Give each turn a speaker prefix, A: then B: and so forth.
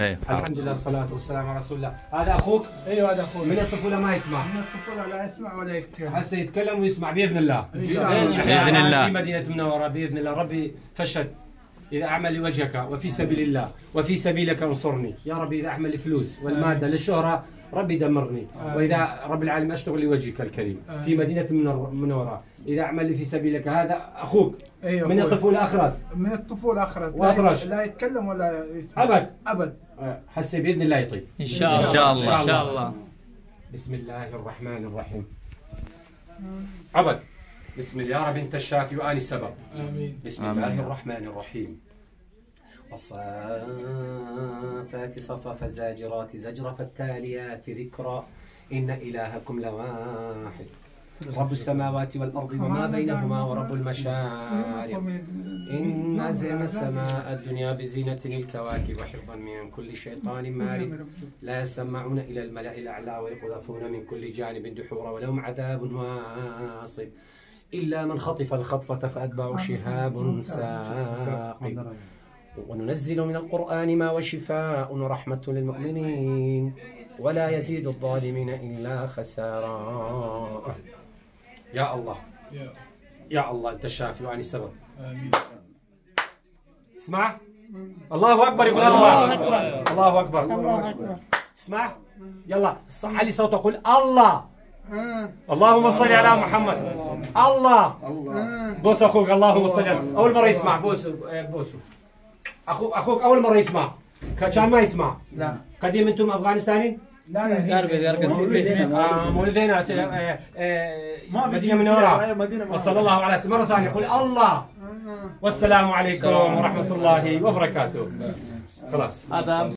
A: ايه
B: الحمد لله الصلاة والسلام على رسول الله. هذا أخوك؟
C: ايوه هذا اخوي.
B: من الطفولة ما يسمع؟
C: من الطفولة لا يسمع ولا يتكلم.
B: هسه يتكلم ويسمع بإذن الله.
C: إن شاء الله.
A: بإذن الله.
B: في مدينة منورة بإذن الله. ربي فشهد إذا أعمل لوجهك وفي سبيل الله وفي سبيلك انصرني يا ربي. إذا أعمل لفلوس والمادة للشهرة ربي دمرني. وإذا رب العالمين أشتغل لوجهك الكريم في مدينة منورة. إذا أعمل لي في سبيلك. هذا أخوك
C: أيوة
B: من
C: أخوي.
B: الطفولة أخرس؟
C: من الطفولة أخرس.
B: وأطرش.
C: لا يتكلم ولا يسمع.
B: أبد
C: أبد.
B: حسي بإذن الله يطيب
A: ان شاء الله ان شاء الله.
B: بسم الله الرحمن الرحيم. عبد بسم الله يا رب انت الشافي واني السبب.
C: آمين.
B: بسم الله الرحمن الرحيم. والصافات صفا فالزاجرات زجرا فالتاليات ذكرا إن إلهكم لواحد رب السماوات والأرض وما بينهما ورب المشارق إن زينا السماء الدنيا بزينة الكواكب وحفظا من كل شيطان مارد لا يسمعون إلى الملأ الأعلى ويقذفون من كل جانب دحورا ولهم عذاب واصب إلا من خطف الخطفة فأتبعه شهاب ثاقب وننزل من القرآن ما وشفاء ورحمة للمؤمنين ولا يزيد الظالمين إلا خسارا. يا الله يا الله أنت الشافي وأني السبب.
C: آمين.
B: اسمع الله أكبر. يقول اسمع الله أكبر.
D: الله أكبر.
B: اسمع يلا علي صوتك قل الله. اللهم صل على محمد. الله بوس أخوك. اللهم صل على. أول مرة يسمع بوسه بوسه. أخوك أول مرة يسمع كان ما يسمع.
C: لا.
B: قديم أنتم أفغانستانيين؟
C: لا
B: مولدين مدينة منورة. وصلى الله على سيدنا. مرة ثانية قل الله. والسلام عليكم ورحمة الله وبركاته. خلاص هذا